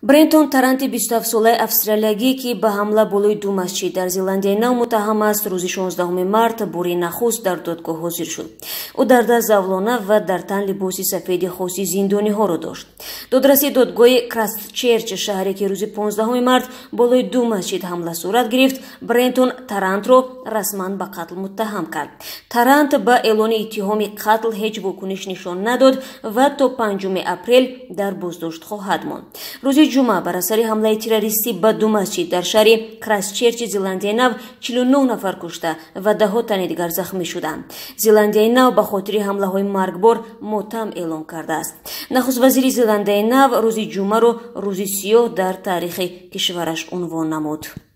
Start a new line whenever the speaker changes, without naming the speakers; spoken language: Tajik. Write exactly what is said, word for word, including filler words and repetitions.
برنتون ترانتی بیست و هفت ساله австралиягӣ ки ба ҳамла болои ду масҷид дар Зеландияи Нав муттаҳам аст, рӯзи шонздаҳуми март бори нахуст дар додгох ҳозир шуд. ӯ дар даст завлона ва дар тан либоси сафеди хоси зиндониҳоро дошт. додрасии додгоҳи Крайстчерч шаҳре ки рӯзи понздаҳуми март болои ду масҷид ҳамла сурат гирифт, Брентон Тарантро расман ба қатл муттаҳам кард. Тарант ба эълони иттиҳоми қатл ҳеҷ вокуниш нишон надод ва то панҷуми апрел дар боздошт хоҳад монд. рӯзи ҷумъа бар асари ҳамлаи террористӣ ба ду масҷид дар шаҳри Крайстчерчи Зеландияи Нав чилу нӯҳ нафар кушта ва даҳо тани дигар захмӣ шуданд. Зеландияи Нав ба хотири ҳамлаҳои маргбор мотам эълон кардааст. нахуст вазири Зеландияи Нав рӯзи ҷумъаро рӯзи сиёҳ дар таърихи кишвараш унвон намуд.